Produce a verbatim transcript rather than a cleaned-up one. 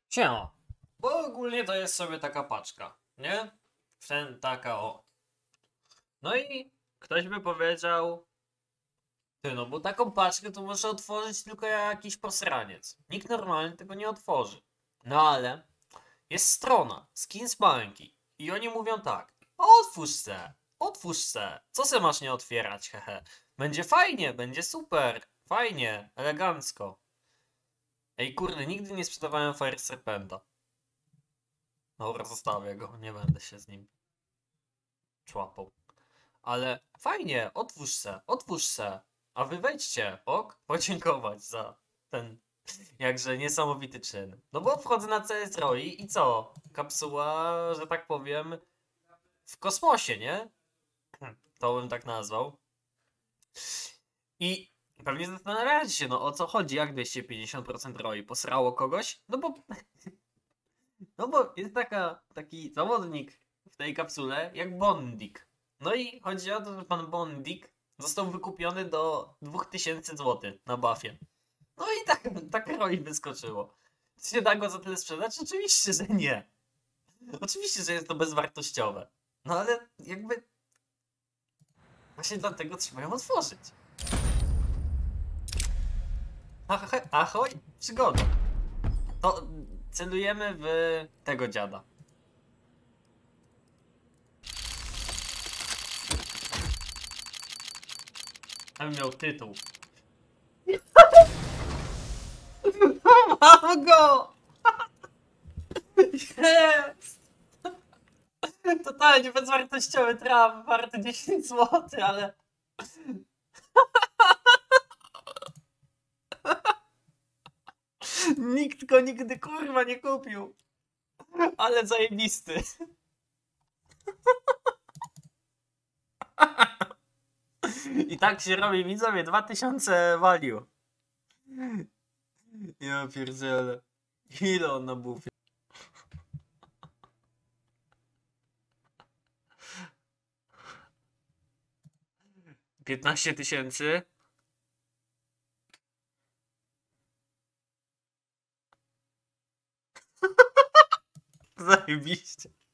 Siema. Bo ogólnie to jest sobie taka paczka, nie? W ten taka o. No i ktoś by powiedział, ty no bo taką paczkę to może otworzyć tylko jakiś posraniec. Nikt normalny tego nie otworzy. No ale jest strona Skins Banki i oni mówią tak: otwórz se, otwórz se. Co se masz nie otwierać, hehe. Będzie fajnie, będzie super, fajnie, elegancko. Ej kurde, nigdy nie sprzedawałem Fire Serpenta. Dobra, zostawię go, nie będę się z nim człapał. Ale fajnie, otwórz se, otwórz se. A wy wejdźcie, ok? Podziękować za ten jakże niesamowity czyn. No bo wchodzę na C S R O I i co? Kapsuła, że tak powiem, w kosmosie, nie? To bym tak nazwał. I pewnie zastanawiacie się, no o co chodzi, jak dwieście pięćdziesiąt procent R O I? Posrało kogoś? No bo... No bo jest taka, taki zawodnik w tej kapsule jak Bondik. No i chodzi o to, że pan Bondik został wykupiony do dwa tysiące złotych na buffie. No i tak, tak R O I wyskoczyło. Czy się da go za tyle sprzedać? Oczywiście, że nie. Oczywiście, że jest to bezwartościowe. No ale jakby... Właśnie dlatego trzeba ją otworzyć. Ahoj, ahoj, przygoda. To celujemy w tego dziada. Tam miał tytuł. Mam go! Jest! Totalnie bezwartościowy traf, warty dziesięć złotych, ale... Nikt go nigdy kurwa nie kupił. Ale zajebisty. I tak się robi, widzowie, dwa tysiące value. Ja pierdzielę. Ile on na bufie? piętnaście tysięcy. Zajebiście.